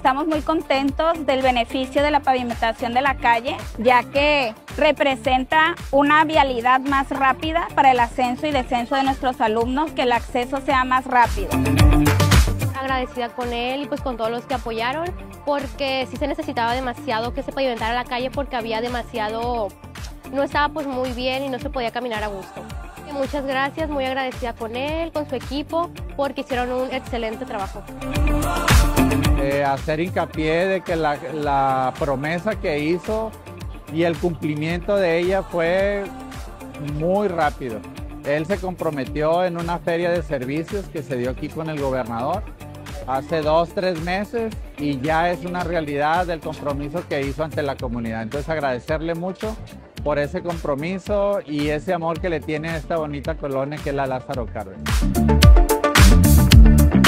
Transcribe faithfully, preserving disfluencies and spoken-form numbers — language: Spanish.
estamos muy contentos del beneficio de la pavimentación de la calle, ya que representa una vialidad más rápida para el ascenso y descenso de nuestros alumnos, que el acceso sea más rápido. Agradecida con él y pues con todos los que apoyaron, porque sí se necesitaba demasiado que se pavimentara la calle, porque había demasiado, no estaba pues muy bien y no se podía caminar a gusto. Muchas gracias, muy agradecida con él, con su equipo, porque hicieron un excelente trabajo. Eh, hacer hincapié de que la, la promesa que hizo y el cumplimiento de ella fue muy rápido. Él se comprometió en una feria de servicios que se dio aquí con el gobernador hace dos, tres meses y ya es una realidad del compromiso que hizo ante la comunidad. Entonces agradecerle mucho por ese compromiso y ese amor que le tiene a esta bonita colonia que es la Lázaro Cárdenas.